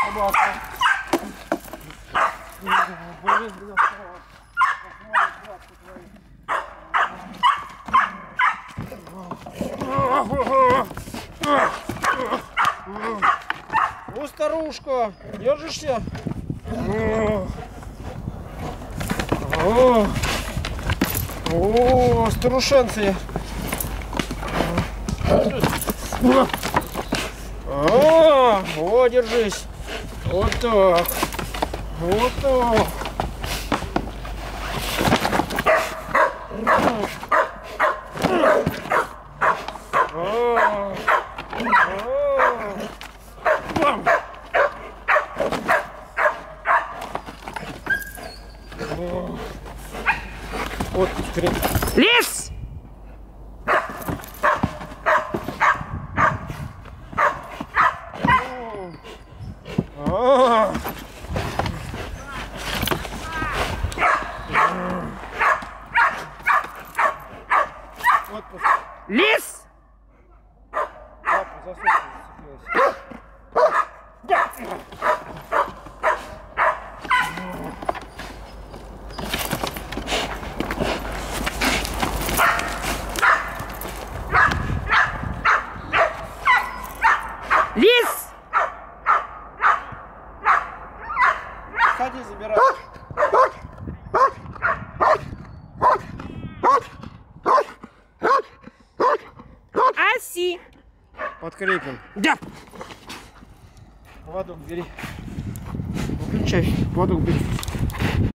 собака. Ну, старушка, держишься? О, старушенцы. О, держись. Вот так. Вот так. Вот теперь. Лис! Лис! Лис! Ходи, забирай. Аси! Подкрепим. Да! Поводок бери. Выключай. Поводок бери.